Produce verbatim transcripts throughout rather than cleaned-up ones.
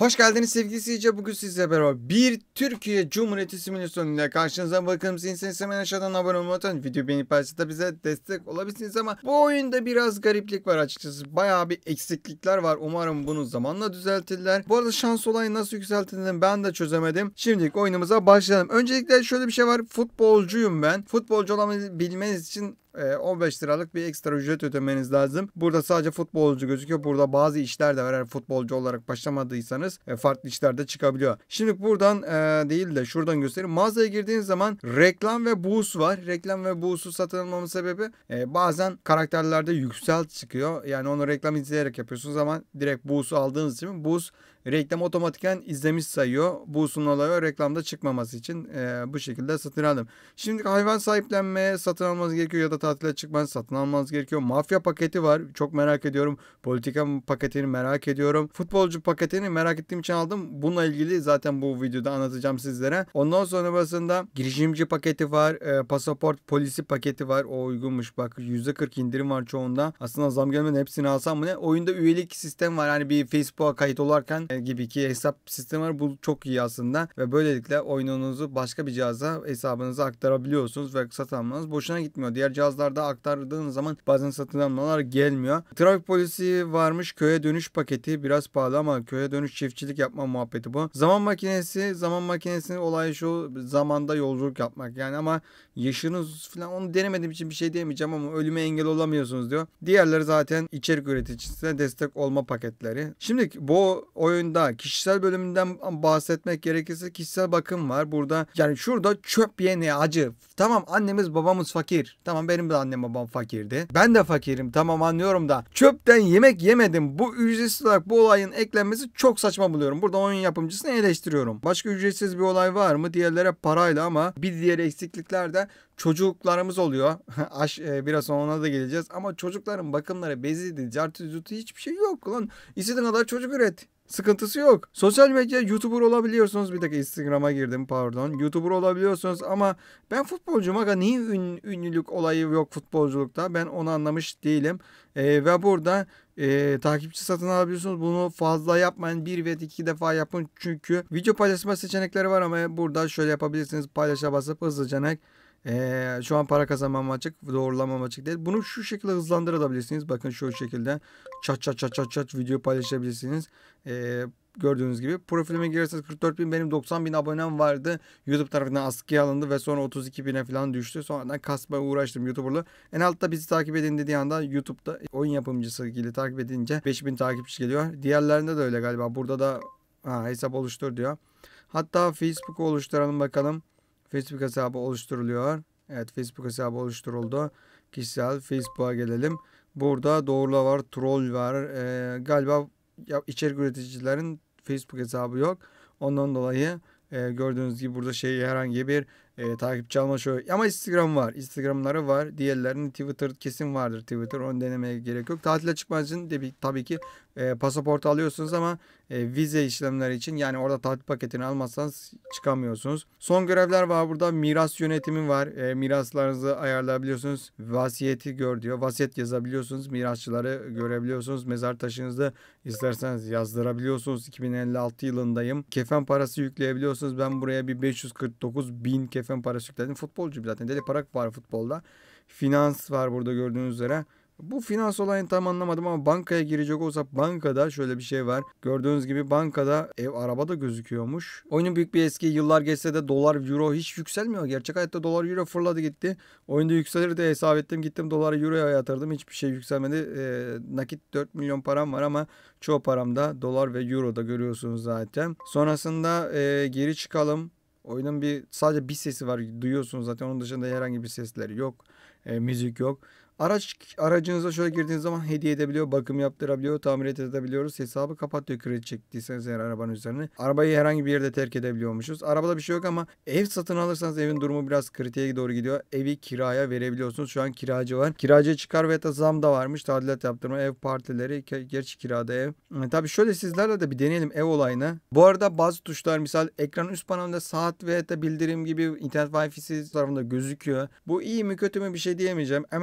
Hoş geldiniz sevgili izleyiciler. Bugün sizle beraber bir Türkiye Cumhuriyeti simülasyonuyla karşınıza. Bakalım sizin hemen aşağıdan abone olmayı unutmayın. Video beğenip paylaşıp bize destek olabilirsiniz ama bu oyunda biraz gariplik var açıkçası. Bayağı bir eksiklikler var. Umarım bunu zamanla düzeltirler. Bu arada şans olayı nasıl yükseltildiğini ben de çözemedim. Şimdilik oyunumuza başlayalım. Öncelikle şöyle bir şey var. Futbolcuyum ben. Futbolcu olabilmeniz için on beş liralık bir ekstra ücret ödemeniz lazım. Burada sadece futbolcu gözüküyor. Burada bazı işler de var. Eğer futbolcu olarak başlamadıysanız farklı işler de çıkabiliyor. Şimdi buradan e, değil de şuradan göstereyim. Mağazaya girdiğiniz zaman reklam ve boost var. Reklam ve boost'u satın almamın sebebi e, bazen karakterlerde yükselt çıkıyor. Yani onu reklam izleyerek yapıyorsunuz ama direkt boost'u aldığınız için boost reklam otomatikten izlemiş sayıyor. Boost'un olayı reklamda çıkmaması için e, bu şekilde satın aldım. Şimdi hayvan sahiplenmeye satın almanız gerekiyor ya da tatile çıkmanız satın almanız gerekiyor. Mafya paketi var. Çok merak ediyorum. Politika paketini merak ediyorum. Futbolcu paketini merak ettiğim için aldım. Bununla ilgili zaten bu videoda anlatacağım sizlere. Ondan sonra basında girişimci paketi var. E, pasaport polisi paketi var. O uygunmuş. Bak yüzde kırk indirim var çoğunda. Aslında zam gelmeden hepsini alsam mı ne? Oyunda üyelik sistemi var. Yani bir Facebook'a kayıt olarken e, gibi ki hesap sistemi var. Bu çok iyi aslında. Ve böylelikle oyununuzu başka bir cihaza hesabınıza aktarabiliyorsunuz ve satın almanız boşuna gitmiyor. Diğer cihazlarda aktardığınız zaman bazen satın almalar gelmiyor. Trafik polisi varmış. Köye dönüş paketi biraz pahalı ama köye dönüş çiftçilik yapma muhabbeti bu. Zaman makinesi, zaman makinesinin olayı şu, zamanda yolculuk yapmak yani ama yaşınız falan onu denemediğim için bir şey diyemeyeceğim ama ölüme engel olamıyorsunuz diyor. Diğerleri zaten içerik üreticisine destek olma paketleri. Şimdi bu oyunda kişisel bölümünden bahsetmek gerekirse kişisel bakım var. Burada yani şurada çöp yene acı. Tamam annemiz babamız fakir. Tamam benim de annem babam fakirdi. Ben de fakirim tamam anlıyorum da çöpten yemek yemedim. Bu ücretsiz olarak bu olayın eklenmesi çok saçma buluyorum. Burada oyun yapımcısını eleştiriyorum. Başka ücretsiz bir olay var mı? Diğerlere parayla ama bir diğer eksiklikler de çocuklarımız oluyor. Aş, e, biraz sonra ona da geleceğiz. Ama çocukların bakımları, beziydi, cartı, cutu hiçbir şey yok lan. İstediğin kadar çocuk üret. Sıkıntısı yok. Sosyal medya YouTuber olabiliyorsunuz. Bir dakika Instagram'a girdim pardon. YouTuber olabiliyorsunuz ama ben futbolcuyum aga niye ün, ünlülük olayı yok futbolculukta? Ben onu anlamış değilim. Ee, ve burada e, takipçi satın alabiliyorsunuz. Bunu fazla yapmayın. Bir ve iki defa yapın. Çünkü video paylaşma seçenekleri var ama burada şöyle yapabilirsiniz. Paylaşa basıp hızlıca Ee, şu an para kazanmam açık, doğrulamam açık değil. Bunu şu şekilde hızlandırabilirsiniz. Bakın şu şekilde çat çat çat çat çat video paylaşabilirsiniz. Ee, gördüğünüz gibi profilime girerseniz kırk dört bin benim doksan bin abonem vardı. YouTube tarafından askıya alındı ve sonra otuz iki bine falan düştü. Sonradan kasmaya uğraştım YouTuber'la. En altta bizi takip edin dediği anda YouTube'da oyun yapımcısı gibi takip edince beş bin takipçi geliyor. Diğerlerinde de öyle galiba. Burada da ha, hesap oluştur diyor. Hatta Facebook'u oluşturalım bakalım. Facebook hesabı oluşturuluyor. Evet Facebook hesabı oluşturuldu. Kişisel Facebook'a gelelim. Burada doğrula var, troll var. Ee, galiba içerik üreticilerin Facebook hesabı yok. Ondan dolayı e, gördüğünüz gibi burada şey herhangi bir e, takipçi alma şu. Ama Instagram var. Instagram'ları var. Diğerlerinin Twitter kesin vardır. Twitter onu denemeye gerek yok. Tatile çıkmak için de tabii ki e, pasaport alıyorsunuz ama e, vize işlemleri için yani orada tatil paketini almazsanız çıkamıyorsunuz. Son görevler var burada. Miras yönetimi var. E, miraslarınızı ayarlayabiliyorsunuz. Vasiyeti gör diyor. Vasiyet yazabiliyorsunuz. Mirasçıları görebiliyorsunuz. Mezar taşınızı isterseniz yazdırabiliyorsunuz. iki bin elli altı yılındayım. Kefen parası yükleyebiliyorsunuz. Ben buraya bir beş yüz kırk dokuz bin kefen parası yükledim. Futbolcu zaten. Deli para var futbolda. Finans var burada gördüğünüz üzere. Bu finans olayını tam anlamadım ama bankaya girecek olsak bankada şöyle bir şey var. Gördüğünüz gibi bankada ev araba da gözüküyormuş. Oyunun büyük bir eski yıllar geçse de dolar euro hiç yükselmiyor. Gerçek hayatta dolar euro fırladı gitti. Oyunda yükselir de hesap ettim gittim doları euroya yatırdım. Hiçbir şey yükselmedi. E, nakit dört milyon param var ama çoğu paramda dolar ve euroda görüyorsunuz zaten. Sonrasında e, geri çıkalım. Oyunun bir sadece bir sesi var duyuyorsunuz zaten onun dışında herhangi bir sesleri yok. E, müzik yok. Araç aracınıza şöyle girdiğiniz zaman hediye edebiliyor, bakım yaptırabiliyor, tamir edebiliyoruz. Hesabı kapatıyor kredi çektiyseniz eğer arabanın üzerine. Arabayı herhangi bir yerde terk edebiliyormuşuz. Arabada bir şey yok ama ev satın alırsanız evin durumu biraz kritiğe doğru gidiyor. Evi kiraya verebiliyorsunuz. Şu an kiracı var. Kiracı çıkar ve da zam da varmış. Tadilat yaptırma, ev partileri, gerçi kirada ev. E, tabii şöyle sizlerle de bir deneyelim ev olayını. Bu arada bazı tuşlar misal ekranın üst panelinde saat ve da bildirim gibi internet wifi'si tarafında gözüküyor. Bu iyi mi kötü mü bir şey diyemeyeceğim. Hemen alt kısım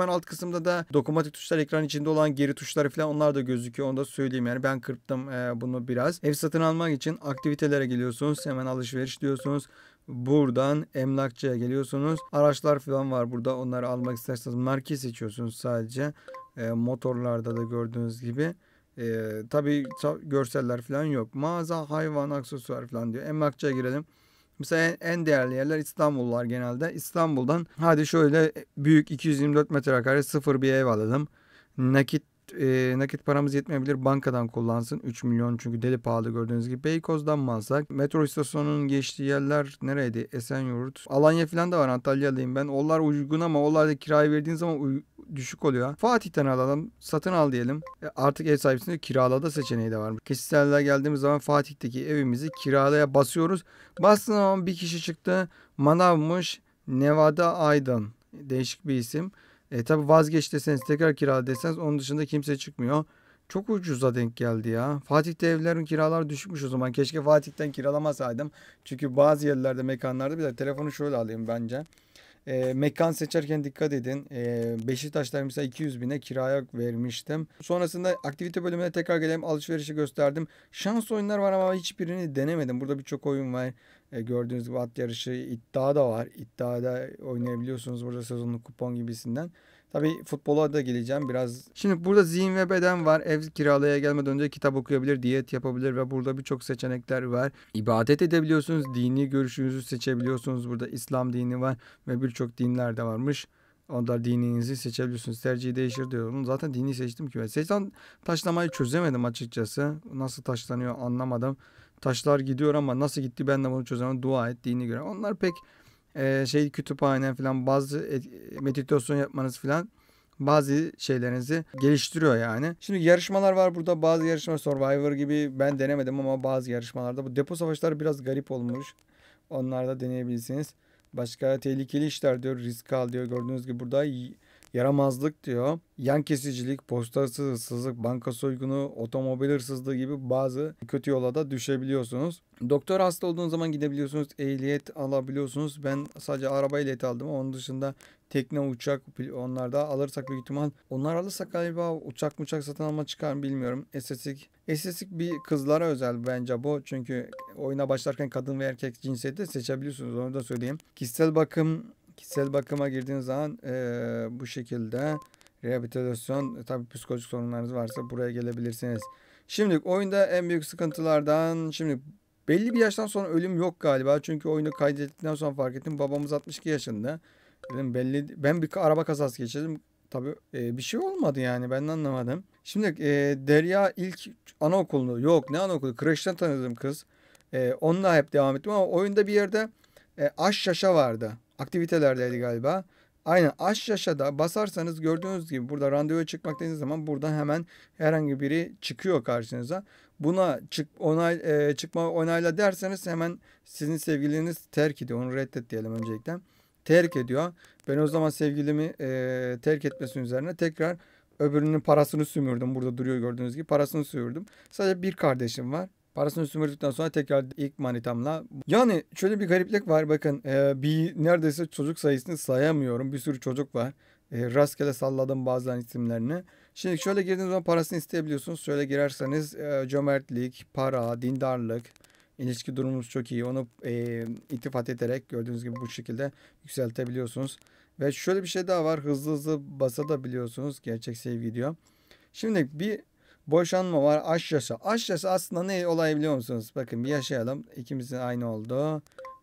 kısımda da dokunmatik tuşlar, ekran içinde olan geri tuşları falan onlar da gözüküyor. Onu da söyleyeyim yani. Ben kırptım e, bunu biraz. Ev satın almak için aktivitelere geliyorsunuz. Hemen alışveriş diyorsunuz. Buradan emlakçıya geliyorsunuz. Araçlar falan var burada. Onları almak isterseniz marka seçiyorsunuz sadece. E, motorlarda da gördüğünüz gibi. E, tabii görseller falan yok. Mağaza, hayvan, aksesuar falan diyor. Emlakçıya girelim. Mesela en, en değerli yerler İstanbullular genelde. İstanbul'dan hadi şöyle büyük iki yüz yirmi dört metrekare sıfır bir ev alalım. Nakit e, nakit paramız yetmeyebilir. Bankadan kullansın. üç milyon çünkü deli pahalı gördüğünüz gibi. Beykoz'dan mı alsak? Metro istasyonunun geçtiği yerler nereydi? Esenyurt. Alanya falan da var. Antalya'dayım ben. Onlar uygun ama onlarda kirayı verdiğin zaman uy- düşük oluyor. Fatih'ten alalım. Satın al diyelim. E, artık ev sahibisinde kiralada seçeneği de var. Kesitlerle geldiğimiz zaman Fatih'teki evimizi kiralaya basıyoruz. Bastığın zaman bir kişi çıktı. Manavmış. Nevada Aydın. Değişik bir isim. E tabi vazgeç deseniz tekrar kirala deseniz onun dışında kimse çıkmıyor. Çok ucuza denk geldi ya. Fatih'te evlerin kiralar düşmüş o zaman. Keşke Fatih'ten kiralamasaydım. Çünkü bazı yerlerde, mekanlarda bir de telefonu şöyle alayım bence. E, mekan seçerken dikkat edin. E, Beşiktaş'ta mesela iki yüz bine kiraya vermiştim. Sonrasında aktivite bölümüne tekrar gelelim. Alışverişi gösterdim. Şans oyunlar var ama hiçbirini denemedim. Burada birçok oyun var. E, gördüğünüz gibi at yarışı, iddia da var. İddiada oynayabiliyorsunuz burada sezonluk kupon gibisinden. Tabii futbola da geleceğim biraz. Şimdi burada zihin ve beden var. Ev kiralaya gelmeden önce kitap okuyabilir, diyet yapabilir ve burada birçok seçenekler var. İbadet edebiliyorsunuz. Dini görüşünüzü seçebiliyorsunuz. Burada İslam dini var ve birçok dinler de varmış. Onda dininizi seçebiliyorsunuz. Tercihi değişir diyorum. Zaten dini seçtim ki ben. Seçten taşlamayı çözemedim açıkçası. Nasıl taşlanıyor anlamadım. Taşlar gidiyor ama nasıl gitti ben de bunu çözemem. Dua et dini göre. Onlar pek e, şey kütüphane falan bazı et- meditasyon yapmanız falan bazı şeylerinizi geliştiriyor yani. Şimdi yarışmalar var burada. Bazı yarışma Survivor gibi ben denemedim ama bazı yarışmalarda bu depo savaşları biraz garip olmuş. Onlar da deneyebilirsiniz. Başka tehlikeli işler diyor. Risk al diyor. Gördüğünüz gibi burada y- yaramazlık diyor. Yan kesicilik, postası hırsızlık, banka soygunu, otomobil hırsızlığı gibi bazı kötü yola da düşebiliyorsunuz. Doktor hasta olduğunuz zaman gidebiliyorsunuz. Ehliyet alabiliyorsunuz. Ben sadece araba ehliyeti aldım. Onun dışında tekne, uçak onlar da alırsak büyük ihtimal. Onlar alırsak galiba uçak uçak satın alma çıkar mı bilmiyorum. Estetik. Estetik bir kızlara özel bence bu. Çünkü oyuna başlarken kadın ve erkek cinsiyeti seçebiliyorsunuz. Onu da söyleyeyim. Kişisel bakım kişisel bakıma girdiğiniz zaman eee, bu şekilde rehabilitasyon tabii psikolojik sorunlarınız varsa buraya gelebilirsiniz. Şimdi oyunda en büyük sıkıntılardan şimdi belli bir yaştan sonra ölüm yok galiba. Çünkü oyunu kaydettikten sonra fark ettim. Babamız altmış iki yaşında. Dedim belli ben bir araba kazası geçirdim. Tabii e, bir şey olmadı yani ben de anlamadım. Şimdi e, Derya ilk anaokulunu yok ne anaokulu kreşten tanıdığım kız. E, onunla hep devam ettim ama oyunda bir yerde e, aş yaşa vardı. Aktivitelerdeydi galiba. Aynen aş yaşada basarsanız gördüğünüz gibi burada randevuya çıkmak dediğiniz zaman buradan hemen herhangi biri çıkıyor karşınıza. Buna çık onay e, çıkma onayla derseniz hemen sizin sevgiliniz terk ediyor. Onu reddet diyelim öncelikle. Terk ediyor. Ben o zaman sevgilimi e, terk etmesi üzerine tekrar öbürünün parasını sümürdüm. Burada duruyor gördüğünüz gibi parasını sümürdüm. Sadece bir kardeşim var. Parasını sümürdükten sonra tekrar ilk manitamla. Yani şöyle bir gariplik var bakın. E, bir neredeyse çocuk sayısını sayamıyorum. Bir sürü çocuk var. E, rastgele salladım bazen isimlerini. Şimdi şöyle girdiğiniz zaman parasını isteyebiliyorsunuz. Şöyle girerseniz e, cömertlik, para, dindarlık, ilişki durumumuz çok iyi. Onu e, iltifat ederek gördüğünüz gibi bu şekilde yükseltebiliyorsunuz. Ve şöyle bir şey daha var. Hızlı hızlı basabiliyorsunuz. Gerçek sevgi diyor. Şimdi bir boşanma var. Aşk yaşa. Aşk yaşa aslında ne olay biliyor musunuz? Bakın bir yaşayalım. İkimizin aynı oldu.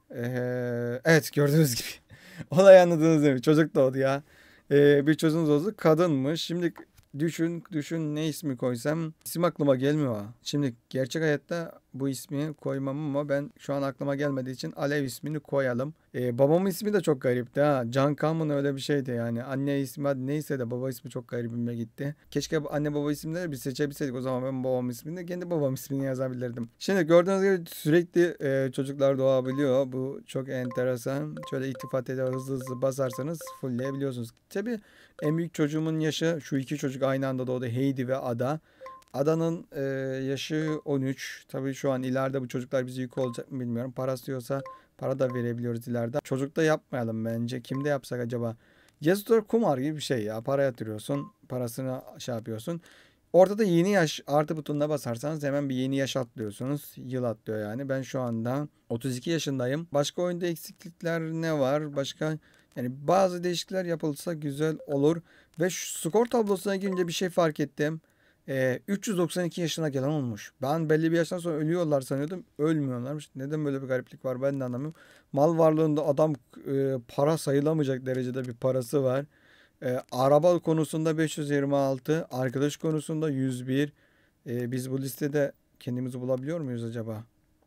Ee, evet gördüğünüz gibi. Olay anladınız değil mi? Çocuk doğdu ya. Ee, bir çocuğunuz oldu. Kadınmış. Şimdi düşün düşün ne ismi koysam isim aklıma gelmiyor. Şimdi gerçek hayatta bu ismi koymam ama ben şu an aklıma gelmediği için Alev ismini koyalım. Ee, babamın ismi de çok garipti ha. Can Kamın öyle bir şeydi yani. Anne ismi hadi neyse de baba ismi çok garibime gitti. Keşke anne baba isimleri bir seçebilseydik. O zaman ben babam ismini kendi babam ismini yazabilirdim. Şimdi gördüğünüz gibi sürekli e, çocuklar doğabiliyor. Bu çok enteresan. Şöyle iltifat eder hızlı hızlı basarsanız fullleyebiliyorsunuz. Tabii en büyük çocuğumun yaşı şu iki çocuk aynı anda doğdu. Heidi ve Ada. Ada'nın e, yaşı on üç. Tabii şu an ileride bu çocuklar bize yük olacak mı bilmiyorum. Parası diyorsa para da verebiliyoruz ileride. Çocuk da yapmayalım bence. Kimde yapsak acaba? Yazıtor kumar gibi bir şey ya. Para yatırıyorsun. Parasını şey yapıyorsun. Orada da yeni yaş artı butonuna basarsanız hemen bir yeni yaş atlıyorsunuz. Yıl atlıyor yani. Ben şu anda otuz iki yaşındayım. Başka oyunda eksiklikler ne var? Başka yani bazı değişiklikler yapılsa güzel olur. Ve şu skor tablosuna girince bir şey fark ettim. Ee, üç yüz doksan iki yaşına gelen olmuş. Ben belli bir yaştan sonra ölüyorlar sanıyordum. Ölmüyorlarmış. Neden böyle bir gariplik var ben de anlamıyorum. Mal varlığında adam e, para sayılamayacak derecede bir parası var. E, araba konusunda beş yüz yirmi altı, arkadaş konusunda yüz bir. E, biz bu listede kendimizi bulabiliyor muyuz acaba?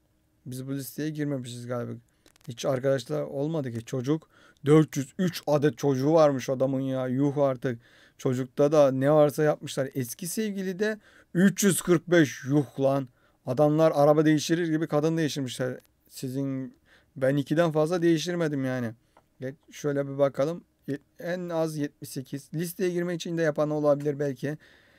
Biz bu listeye girmemişiz galiba. Hiç arkadaşlar olmadı ki. Çocuk dört yüz üç adet çocuğu varmış adamın ya. Yuh artık. Çocukta da ne varsa yapmışlar. Eski sevgili de üç yüz kırk beş. Yuh lan. Adamlar araba değiştirir gibi kadın değiştirmişler. Sizin ben ikiden fazla değiştirmedim yani. Geç, şöyle bir bakalım. Ye- En az yetmiş sekiz. Listeye girmek için de yapan olabilir belki.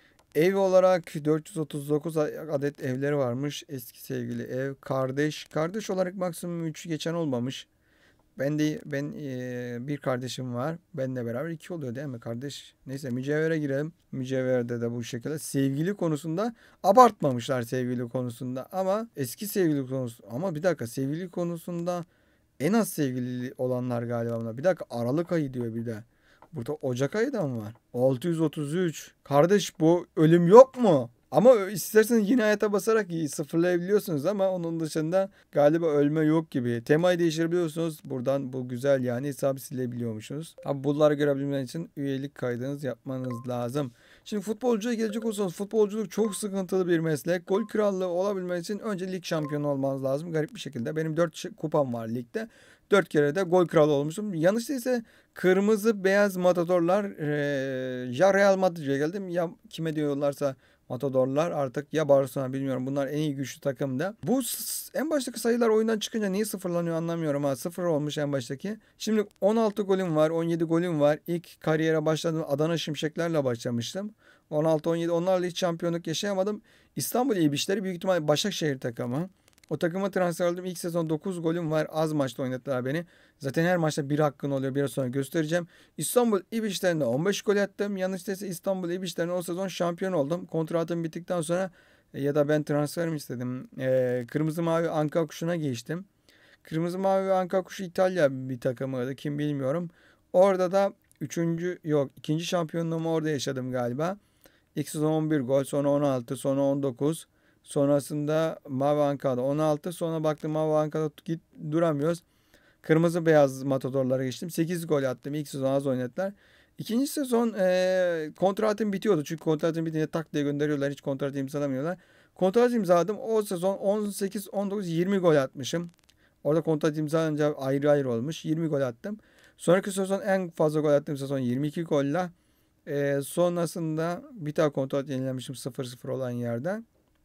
Ev olarak dört yüz otuz dokuz adet evleri varmış. Eski sevgili ev, kardeş. Kardeş olarak maksimum üç geçen olmamış. Ben de ben eee, bir kardeşim var. Benle beraber iki oluyor değil mi kardeş? Neyse mücevhere girelim. Mücevherde de bu şekilde. Sevgili konusunda abartmamışlar sevgili konusunda. Ama eski sevgili konusu. Ama bir dakika sevgili konusunda en az sevgili olanlar galiba bunlar. Bir dakika Aralık ayı diyor bir de. Burada Ocak ayı da mı var? altı yüz otuz üç. Kardeş bu ölüm yok mu? Ama isterseniz yine hayata basarak sıfırlayabiliyorsunuz ama onun dışında galiba ölme yok gibi. Temayı değiştirebiliyorsunuz. Buradan bu güzel yani hesabı silebiliyormuşsunuz. Abi bunları görebilmeniz için üyelik kaydınız yapmanız lazım. Şimdi futbolcuya gelecek olsanız futbolculuk çok sıkıntılı bir meslek. Gol krallığı olabilmek için önce lig şampiyonu olmanız lazım. Garip bir şekilde. Benim dört kupam var ligde. dört kere de gol kralı olmuşum. Yanlış değilse kırmızı beyaz matadorlar eee, ya Real Madrid'e geldim ya kime diyorlarsa matadorlar artık ya Barcelona bilmiyorum. Bunlar en iyi güçlü takımda. Bu s- en baştaki sayılar oyundan çıkınca niye sıfırlanıyor anlamıyorum ha. Sıfır olmuş en baştaki. Şimdi on altı golüm var, on yedi golüm var. İlk kariyere başladım Adana Şimşeklerle başlamıştım. on altı on yedi onlarla hiç şampiyonluk yaşayamadım. İstanbul İbişleri büyük ihtimalle Başakşehir takımı. O takıma transfer oldum. İlk sezon dokuz golüm var. Az maçta oynattılar beni. Zaten her maçta bir hakkın oluyor. Biraz sonra göstereceğim. İstanbul İbişlerinde on beş gol attım. Yanlış değilse İstanbul İbişlerinde o sezon şampiyon oldum. Kontratım bittikten sonra e, ya da ben transfer mi istedim? E, Kırmızı Mavi Anka Kuşu'na geçtim. Kırmızı Mavi ve Anka Kuşu İtalya bir takımıydı. Kim bilmiyorum. Orada da üçüncü yok ikinci şampiyonluğumu orada yaşadım galiba. İlk sezon on bir gol, sonra on altı, sonra on dokuz. Sonrasında Mavi Anka'da on altı. Sonra baktım Mavi Anka'da git duramıyoruz. Kırmızı beyaz matadorlara geçtim. sekiz gol attım. İlk sezon az oynadılar. İkinci sezon e, kontratım bitiyordu. Çünkü kontratım bitince tak diye gönderiyorlar. Hiç kontrat imzalamıyorlar. Kontrat imzaladım. O sezon on sekiz, on dokuz, yirmi gol atmışım. Orada kontrat imzalanınca ayrı ayrı olmuş. yirmi gol attım. Sonraki sezon en fazla gol attığım sezon yirmi iki golle. Ee, sonrasında bir tane kontrat yenilemişim sıfır sıfır olan yerde.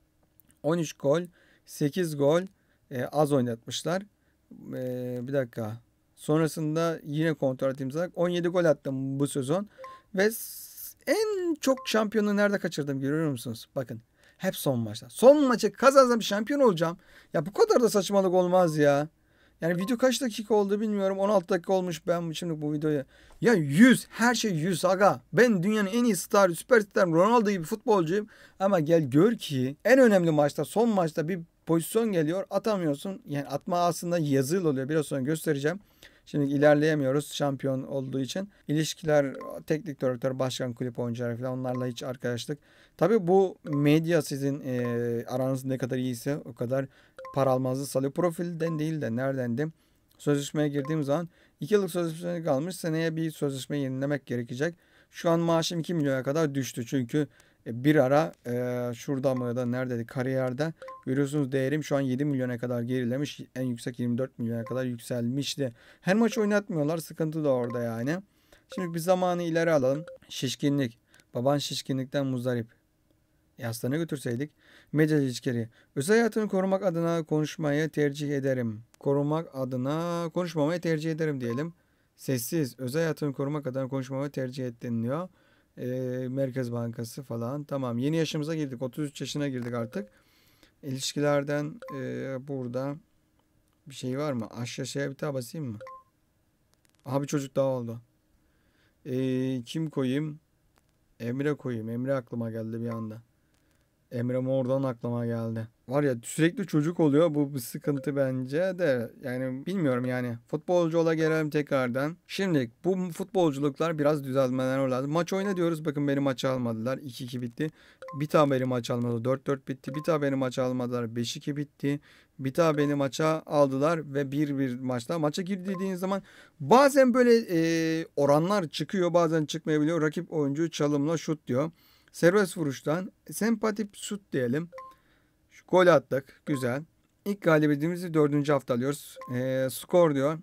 on üç gol, sekiz gol e, az oynatmışlar. Ee, bir dakika. Sonrasında yine kontrat imzaladık. on yedi gol attım bu sezon. Ve en çok şampiyonu nerede kaçırdım görüyor musunuz? Bakın. Hep son maçta. Son maçı kazansam şampiyon olacağım. Ya bu kadar da saçmalık olmaz ya. Yani video kaç dakika oldu bilmiyorum. on altı dakika olmuş ben şimdi bu videoyu. Ya yüz her şey yüz aga. Ben dünyanın en iyi star, süperstar Ronaldo gibi futbolcuyum. Ama gel gör ki en önemli maçta son maçta bir pozisyon geliyor atamıyorsun. Yani atma aslında yazılı oluyor. Biraz sonra göstereceğim. Şimdi ilerleyemiyoruz şampiyon olduğu için. İlişkiler, teknik direktör, başkan, kulüp oyuncuları falan onlarla hiç arkadaşlık. Tabii bu medya sizin e, aranız ne kadar iyiyse o kadar para almanızı sağlıyor. Profilden değil de neredendi? Sözleşmeye girdiğim zaman iki yıllık sözleşme kalmış. Seneye bir sözleşme yenilemek gerekecek. Şu an maaşım iki milyona kadar düştü. Çünkü e, bir ara e, şurada mı da neredeydi kariyerde görüyorsunuz değerim şu an yedi milyona kadar gerilemiş. En yüksek yirmi dört milyona kadar yükselmişti. Her maç oynatmıyorlar. Sıkıntı da orada yani. Şimdi bir zamanı ileri alalım. Şişkinlik. Baban şişkinlikten muzdarip. E hastaneye götürseydik. Medya ilişkileri. Özel hayatını korumak adına konuşmayı tercih ederim. Korumak adına konuşmamayı tercih ederim diyelim. Sessiz. Özel hayatını korumak adına konuşmamayı tercih ettin diyor. E, Merkez Bankası falan. Tamam. Yeni yaşımıza girdik. otuz üç yaşına girdik artık. İlişkilerden e, burada bir şey var mı? Aşağı şeye bir daha basayım mı? Aha bir çocuk daha oldu. Ee, kim koyayım? Emre koyayım. Emre aklıma geldi bir anda. Emre Mor'dan aklıma geldi. Var ya sürekli çocuk oluyor. Bu bir sıkıntı bence de. Yani bilmiyorum yani. Futbolcu ola gelelim tekrardan. Şimdi bu futbolculuklar biraz düzeltmeler lazım. Maç oyna diyoruz. Bakın beni maça almadılar. iki iki bitti. Bir daha beni maç almadı. dört dört bitti. Bir daha beni maça almadılar. beş iki bitti. Bir daha beni maça aldılar ve bir bir maçta. Maça girdiğiniz zaman bazen böyle e, oranlar çıkıyor. Bazen çıkmayabiliyor. Rakip oyuncu çalımla şut diyor. Serbest vuruştan sempatik şut diyelim. Şu gol attık. Güzel. İlk galibiyetimizi dördüncü hafta alıyoruz. Ee, skor diyor.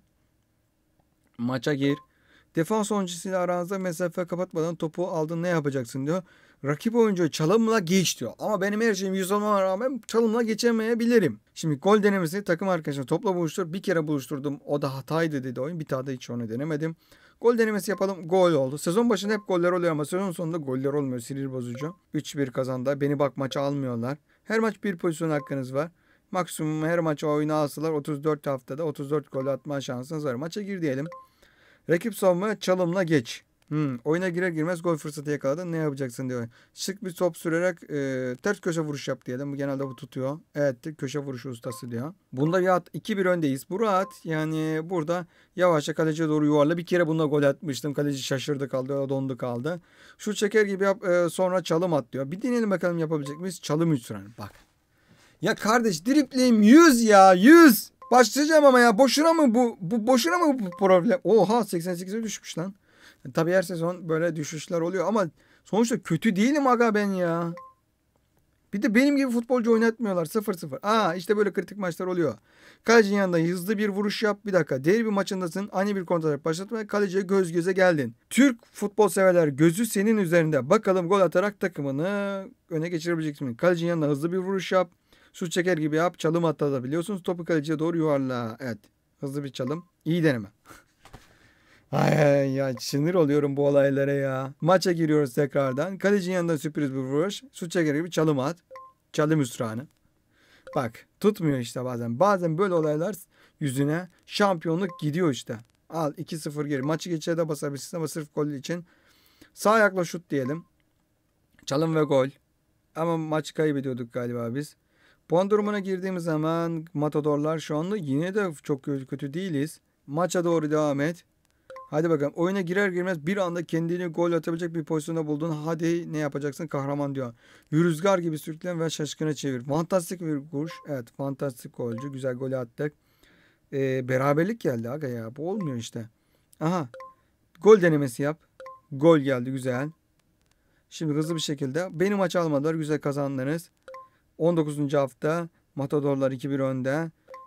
Maça gir. Defans oyuncusuyla aranızda mesafe kapatmadan topu aldın ne yapacaksın diyor. Rakip oyuncuyu çalımla geç diyor. Ama benim her şeyim yüz olmama rağmen çalımla geçemeyebilirim. Şimdi gol denemesi takım arkadaşına topla buluştur. Bir kere buluşturdum. O da hataydı dedi oyun. Bir daha da hiç onu denemedim. Gol denemesi yapalım. Gol oldu. Sezon başında hep goller oluyor ama sezon sonunda goller olmuyor. Sinir bozucu. üç bir kazandı. Beni bak maça almıyorlar. Her maç bir pozisyon hakkınız var. Maksimum her maç oyuna alsalar otuz dört haftada otuz dört gol atma şansınız var. Maça gir diyelim. Rakip savunma çalımla geç. Hmm, oyuna girer girmez gol fırsatı yakaladın. Ne yapacaksın diyor. Şık bir top sürerek e, ters köşe vuruş yap diyelim. Bu genelde bu tutuyor. Evet köşe vuruşu ustası diyor. Bunda ya iki bir öndeyiz. Bu rahat. Yani burada yavaşça kaleciye doğru yuvarla. Bir kere bunda gol atmıştım. Kaleci şaşırdı kaldı. Dondu kaldı. Şut çeker gibi yap e, sonra çalım at diyor. Bir deneyelim bakalım yapabilecek miyiz? Çalım üç süren. Bak. Ya kardeş dripleyim yüz ya yüz. Başlayacağım ama ya boşuna mı bu bu boşuna mı bu problem? Oha seksen sekize düşmüş lan. Tabii her sezon böyle düşüşler oluyor ama sonuçta kötü değilim aga ben ya. Bir de benim gibi futbolcu oynatmıyorlar sıfır sıfır. Aa işte böyle kritik maçlar oluyor. Kalecinin yanında hızlı bir vuruş yap. Bir dakika derbi maçındasın. Ani bir kontratak başlatma. Kaleciye göz göze geldin. Türk futbol severler gözü senin üzerinde. Bakalım gol atarak takımını öne geçirebilecek misin? Kalecinin yanında hızlı bir vuruş yap. Şut çeker gibi yap. Çalım atabiliyorsunuz. Topu kaleciye doğru yuvarla. Evet. Hızlı bir çalım. İyi deneme. Ay, ay ya sinir oluyorum bu olaylara ya. Maça giriyoruz tekrardan. Kalecinin yanında sürpriz bir vuruş. Şut çeker gibi çalım at. Çalım hüsranı. Bak tutmuyor işte bazen. Bazen böyle olaylar yüzüne şampiyonluk gidiyor işte. Al iki sıfır geri. Maçı geçe de basabilirsin ama sırf gol için. Sağ ayakla şut diyelim. Çalım ve gol. Ama maçı kaybediyorduk galiba biz. Puan durumuna girdiğimiz zaman Matadorlar şu anda yine de çok kötü değiliz. Maça doğru devam et. Hadi bakalım oyuna girer girmez bir anda kendini gol atabilecek bir pozisyonda buldun. Hadi ne yapacaksın kahraman diyor. Rüzgar gibi sürüklen ve şaşkına çevir. Fantastik bir vuruş. Evet fantastik golcü. Güzel golü attık. Ee, beraberlik geldi aga ya. Bu olmuyor işte. Aha. Gol denemesi yap. Gol geldi güzel. Şimdi hızlı bir şekilde. Beni maç almadılar. Güzel kazandınız. on dokuzuncu hafta. Matadorlar iki bir önde.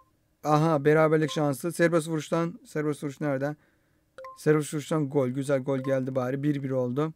Aha beraberlik şansı. Serbest vuruştan. Serbest vuruş nerede? Serbest vuruştan gol. Güzel gol geldi bari. bir bir oldu.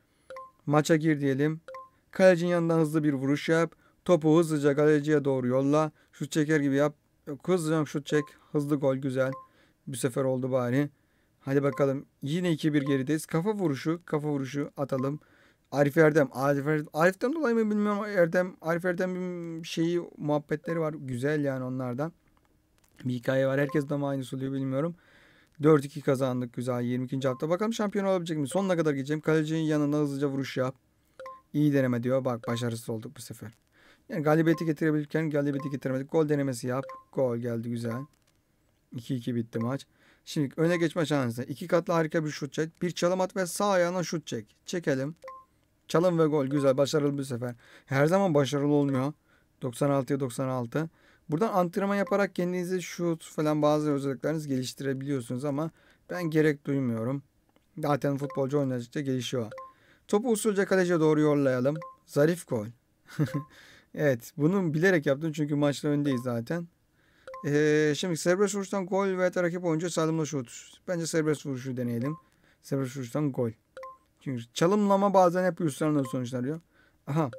Maça gir diyelim. Kalecinin yanından hızlı bir vuruş yap. Topu hızlıca kaleciye doğru yolla. Şut çeker gibi yap. Hızlıca şut çek. Hızlı gol güzel. Bu sefer oldu bari. Hadi bakalım. Yine iki bir gerideyiz. Kafa vuruşu. Kafa vuruşu atalım. Arif Erdem. Arif Erdem. Arif'ten dolayı mı bilmiyorum. Erdem. Arif Erdem'in şeyi muhabbetleri var. Güzel yani onlardan. Bir hikaye var. Herkes de mi aynısı oluyor bilmiyorum. dört iki kazandık güzel yirmi ikinci hafta. Bakalım şampiyon olabilecek mi? Sonuna kadar gideceğim. Kalecinin yanına hızlıca vuruş yap. İyi deneme diyor. Bak başarısız olduk bu sefer. Yani galibiyeti getirebilirken galibiyeti getiremedik. Gol denemesi yap. Gol geldi güzel. iki iki bitti maç. Şimdi öne geçme şansı. İki katlı harika bir şut çek. Bir çalım at ve sağ ayağına şut çek. Çekelim. Çalım ve gol. Güzel. Başarılı bu sefer. Her zaman başarılı olmuyor. doksan altıya doksan altı. Buradan antrenman yaparak kendinizi şut falan bazı özelliklerinizi geliştirebiliyorsunuz ama ben gerek duymuyorum. Zaten futbolcu oynadıkça gelişiyor. Topu usulca kaleciye doğru yollayalım. Zarif gol. Evet, bunu bilerek yaptım çünkü maçta öndeyiz zaten. Ee, şimdi serbest vuruştan gol ve rakip oyuncu salımla şut. Bence serbest vuruşu deneyelim. Serbest vuruştan gol. Çünkü çalımlama bazen hep üstlerine sonuçlanıyor. Aha.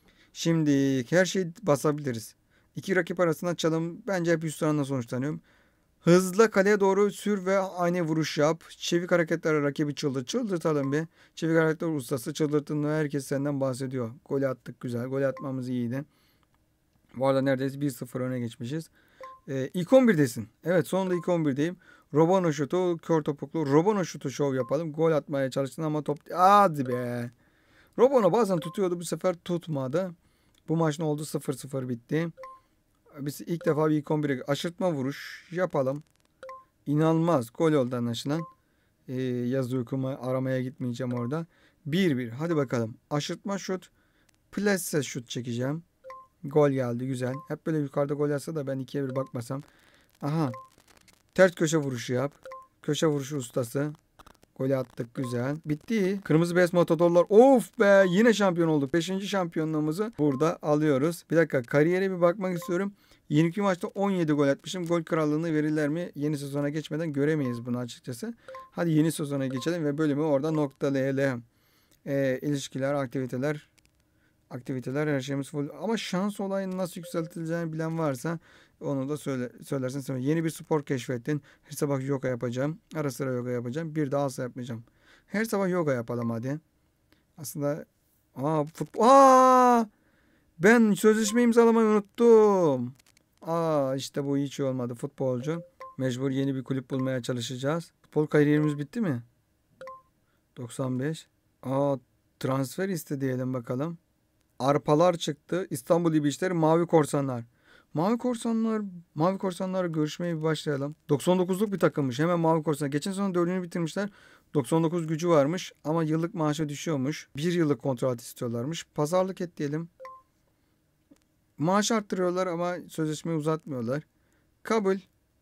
Şimdi her şeyi basabiliriz. İki rakip arasında çalım bence hep üst oranla sonuçlanıyor. Hızla kaleye doğru sür ve aynı vuruş yap. Çevik hareketlerle rakibi çıldır. Çıldırtalım bir. Çevik hareketler ustası çıldırttığında herkes senden bahsediyor. Gol attık güzel. Gol atmamız iyiydi. Bu arada neredeyse bir sıfır öne geçmişiz. Ee, ilk on birdesin. Evet sonunda ilk on birdeyim. Robona şutu, kör topuklu. Robona şutu şov yapalım. Gol atmaya çalıştın ama top... Hadi be. Robona bazen tutuyordu, bu sefer tutmadı. Bu maç ne oldu? sıfır sıfır bitti. Biz ilk defa bir ilk on bire aşırtma vuruş yapalım. İnanılmaz. Gol oldu anlaşılan. Ee, yaz uykuma aramaya gitmeyeceğim orada. bir bir. Hadi bakalım. Aşırtma şut. Plase şut çekeceğim. Gol geldi. Güzel. Hep böyle yukarıda gol yazsa da ben ikiye bir bakmasam. Aha. Ters köşe vuruşu yap. Köşe vuruşu ustası. Golü attık. Güzel. Bitti. Kırmızı beyaz matadorlar. Of be. Yine şampiyon olduk. Beşinci şampiyonluğumuzu burada alıyoruz. Bir dakika. Kariyere bir bakmak istiyorum. yirmi iki maçta on yedi gol atmışım. Gol krallığını verirler mi? Yeni sezona geçmeden göremeyiz bunu açıkçası. Hadi yeni sezona geçelim ve bölümü orada noktalayalım. Ee, ilişkiler, aktiviteler. Aktiviteler her şeyimiz full. Ama şans olayını nasıl yükseltileceğini bilen varsa onu da söyle, söylersin. Söyle. Yeni bir spor keşfettin. Her sabah yoga yapacağım. Ara sıra yoga yapacağım. Bir daha asla yapmayacağım. Her sabah yoga yapalım hadi. Aslında aa futbol. Aa! Ben sözleşme imzalamayı unuttum. Aa işte bu hiç olmadı futbolcu. Mecbur yeni bir kulüp bulmaya çalışacağız. Futbol kariyerimiz bitti mi? doksan beş. Aa transfer iste diyelim bakalım. Arpalar çıktı. İstanbul İbi İşleri Mavi Korsanlar. Mavi Korsanlar, Mavi Korsanlar'la görüşmeye bir başlayalım. doksan dokuzluk bir takımmış. Hemen Mavi Korsanlar. Geçen sene dördüncü bitirmişler. doksan dokuz gücü varmış ama yıllık maaşa düşüyormuş. Bir yıllık kontrat istiyorlarmış. Pazarlık et diyelim. Maaş arttırıyorlar ama sözleşmeyi uzatmıyorlar. Kabul.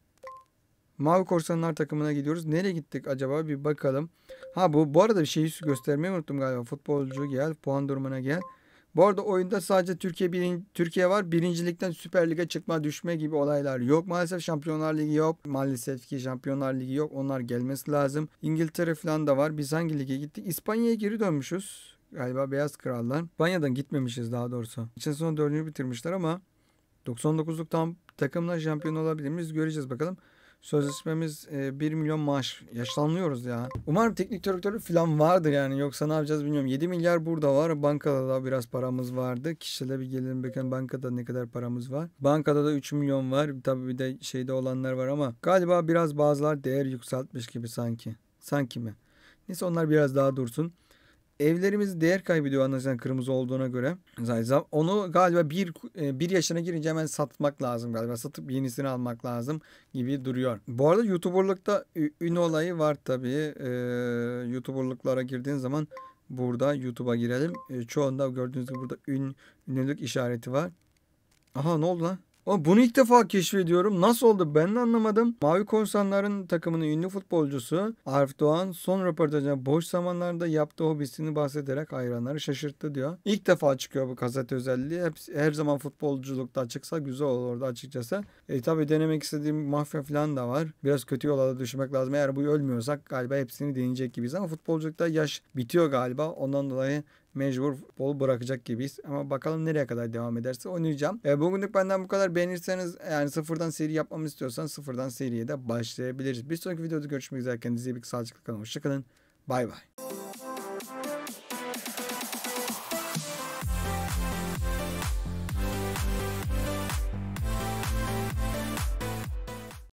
Mavi Korsanlar takımına gidiyoruz. Nereye gittik acaba bir bakalım. Ha bu bu arada bir şeyi göstermeyi unuttum galiba. Futbolcu gel, puan durumuna gel. Bu arada oyunda sadece Türkiye birin, Türkiye var. Birincilikten Süper Lig'e çıkma düşme gibi olaylar yok. Maalesef Şampiyonlar Ligi yok. Maalesef ki Şampiyonlar Ligi yok. Onlar gelmesi lazım. İngiltere falan da var. Biz hangi lige gittik? İspanya'ya geri dönmüşüz. Galiba Beyaz Krallar. İspanya'dan gitmemişiz daha doğrusu. Geçen sene dördüncü bitirmişler ama doksan dokuzluk tam takımla şampiyon olabilir miyiz? Göreceğiz bakalım. Sözleşmemiz e, bir milyon maaş. Yaşlanıyoruz ya. Umarım teknik direktörü falan vardır yani. Yoksa ne yapacağız bilmiyorum. yedi milyar burada var. Bankada da biraz paramız vardı. Kişide bir gelelim bakalım bankada ne kadar paramız var. Bankada da üç milyon var. Tabii bir de şeyde olanlar var ama galiba biraz bazılar değer yükseltmiş gibi sanki. Sanki mi? Neyse onlar biraz daha dursun. Evlerimiz değer kaybediyor anlaşılan kırmızı olduğuna göre. Onu galiba bir, bir yaşına girince hemen satmak lazım galiba. Satıp yenisini almak lazım gibi duruyor. Bu arada YouTuber'lıkta ün olayı var tabii. Ee, YouTuber'lıklara girdiğin zaman burada YouTube'a girelim. Ee, çoğunda gördüğünüz gibi burada ün, ünlülük işareti var. Aha ne oldu lan? Ama bunu ilk defa keşfediyorum. Nasıl oldu ben de anlamadım. Mavi Korsanların takımının ünlü futbolcusu Arif Doğan son röportajında boş zamanlarında yaptığı hobisini bahsederek hayranları şaşırttı diyor. İlk defa çıkıyor bu gazete özelliği. Hep, her zaman futbolculukta çıksa güzel olurdu açıkçası. E tabi denemek istediğim mafya falan da var. Biraz kötü yola da düşmek lazım. Eğer bu ölmüyorsak galiba hepsini deneyecek gibiyiz ama futbolculukta yaş bitiyor galiba. Ondan dolayı mecbur futbol bırakacak gibiyiz. Ama bakalım nereye kadar devam ederse oynayacağım. E, bugünlük benden bu kadar. Beğenirseniz yani sıfırdan seri yapmamı istiyorsan sıfırdan seriye de başlayabiliriz. Bir sonraki videoda görüşmek üzere. Kendinize iyi bakın. Sağlıcakla kalın. Hoşçakalın. Bay bay.